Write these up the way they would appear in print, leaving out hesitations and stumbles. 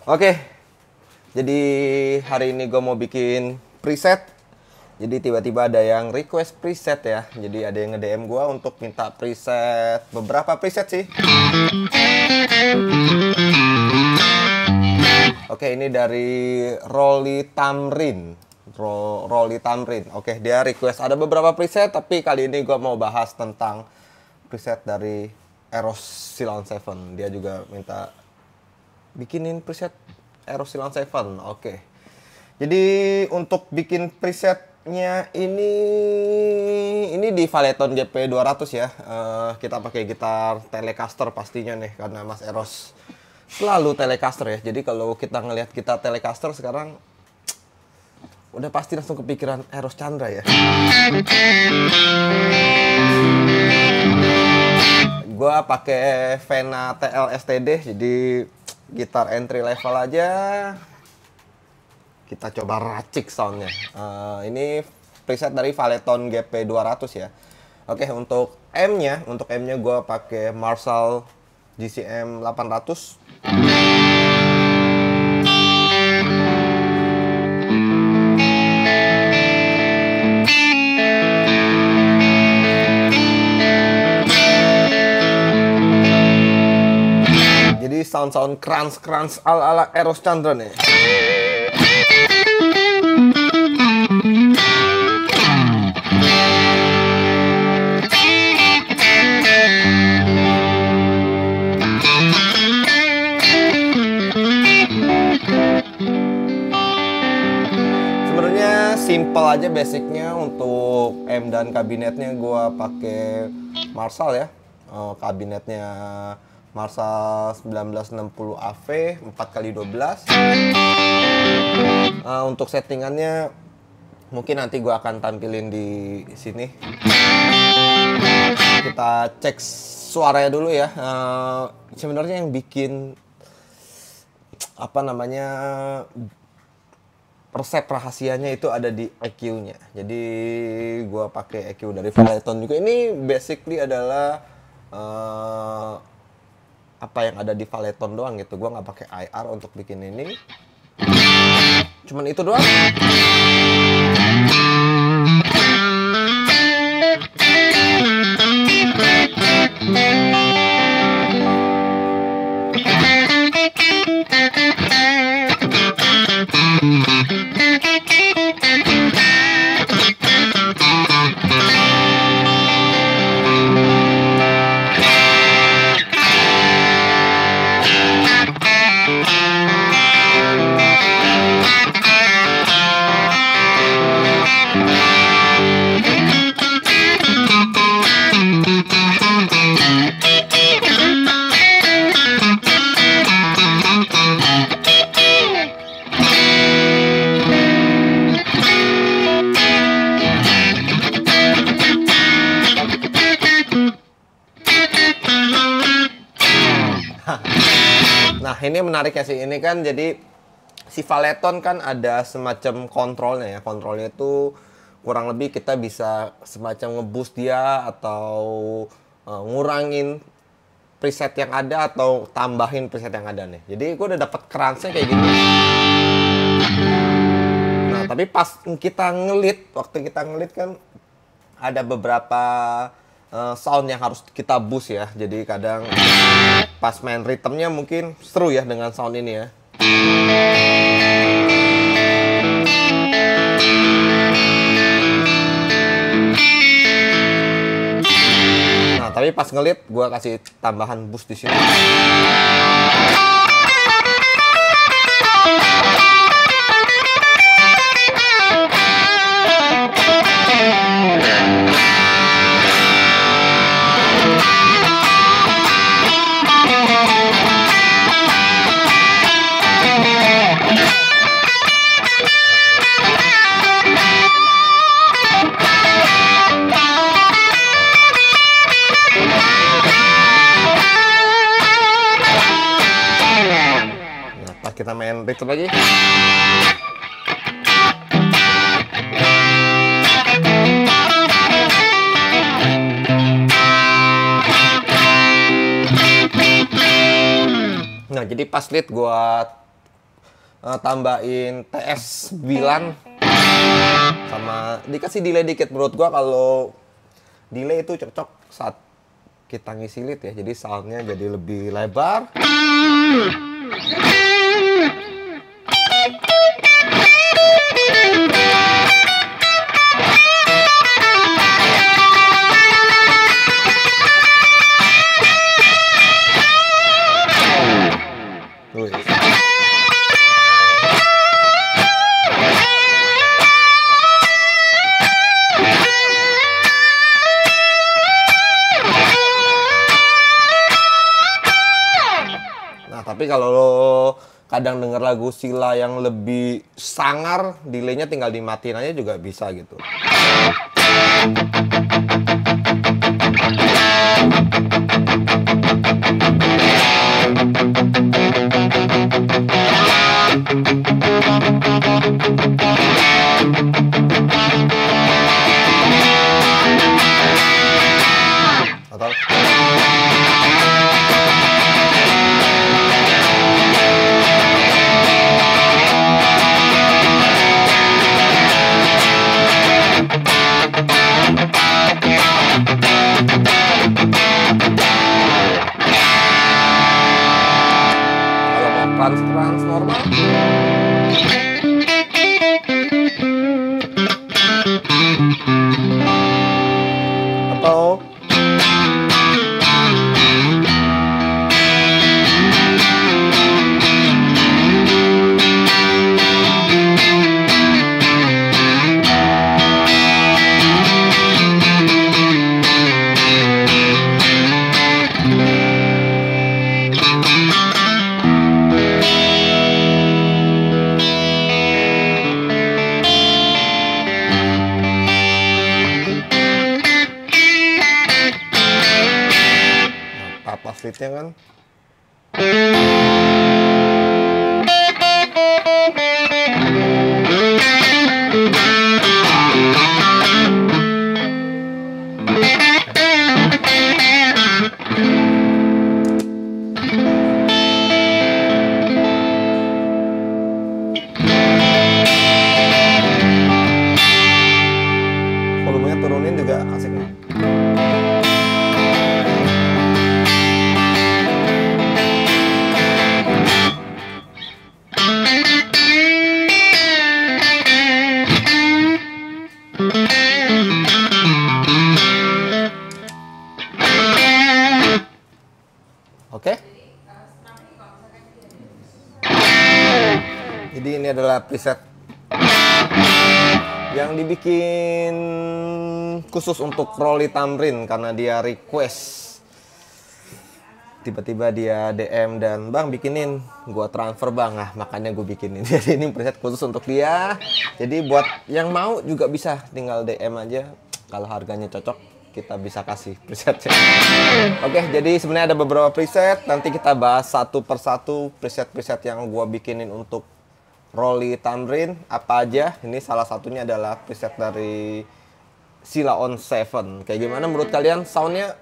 Oke, jadi hari ini gue mau bikin preset. Jadi tiba-tiba ada yang request preset ya. Jadi ada yang nge-DM gue untuk minta preset, beberapa preset sih. Oke, ini dari Rolly Tamrin. Rolly Tamrin. Oke, dia request ada beberapa preset, tapi kali ini gue mau bahas tentang preset dari Eros Silon Seven. Dia juga minta bikinin preset Eros Silon Seven. Oke. Jadi untuk bikin presetnya ini di Valeton GP 200 ya. Kita pakai gitar Telecaster pastinya nih, karena Mas Eros selalu Telecaster ya. Jadi kalau kita ngelihat gitar Telecaster sekarang udah pasti langsung kepikiran Eros Chandra ya. Gua pakai Vena TL STD, jadi gitar entry level aja. Kita coba racik soundnya. Ini preset dari Valeton GP 200 ya. Oke, untuk M-nya gue pakai Marshall GCM 800. Jadi sound crunch ala Eros Chandra nih. Sebenarnya simple aja basicnya. Untuk M dan kabinetnya gua pakai Marshall ya. Kabinetnya Marshall 1960 AV 4x12. Untuk settingannya mungkin nanti gue akan tampilin di sini. Kita cek suaranya dulu ya. Sebenarnya yang bikin resep rahasianya itu ada di EQ-nya. Jadi gue pakai EQ dari Valeton juga. Ini basically adalah apa yang ada di Valeton doang gitu. Gua nggak pakai IR untuk bikin ini. Cuman itu doang. Nah, ini menariknya sih. Ini kan jadi si Valeton kan ada semacam kontrolnya ya. Kontrolnya itu kurang lebih kita bisa semacam ngeboost dia atau ngurangin preset yang ada atau tambahin preset yang ada nih. Jadi gue udah dapet crunch-nya kayak gini. Nah, tapi pas waktu kita ngelit kan ada beberapa sound yang harus kita boost ya. Jadi kadang pas main rhythmnya mungkin seru ya dengan sound ini ya. Nah, tapi pas ngelit gue kasih tambahan boost di sini. Kita main rhythm lagi. Nah, jadi pas lead gua tambahin TS9 sama dikasih delay dikit. Menurut gua kalau delay itu cocok saat kita ngisi lead ya, jadi soundnya jadi lebih lebar. Tapi kalau lo kadang denger lagu Sheila yang lebih sangar, delaynya tinggal dimatiin aja juga bisa gitu. Atau trans normal. Atau pas leadnya kan. Volumenya turunin juga asik nih. Oke. Jadi ini adalah preset yang dibikin khusus untuk Rolly Tamrin karena dia request. Tiba-tiba dia DM dan bang bikinin, gua transfer bang, makanya gue bikinin. Jadi ini preset khusus untuk dia. Jadi buat yang mau juga bisa tinggal DM aja. Kalau harganya cocok, kita bisa kasih presetnya. Oke, jadi sebenarnya ada beberapa preset. Nanti kita bahas satu persatu preset-preset yang gua bikinin untuk Rolly Tamrin apa aja. Ini salah satunya adalah preset dari Sheila on 7. Kayak gimana menurut kalian soundnya?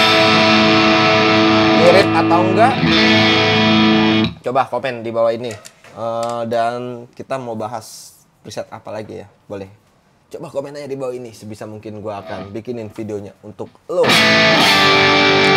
Mirip atau enggak? Coba komen di bawah ini. Dan kita mau bahas preset apa lagi ya? Boleh. Coba komen aja di bawah ini. Sebisa mungkin gua akan bikinin videonya untuk lo.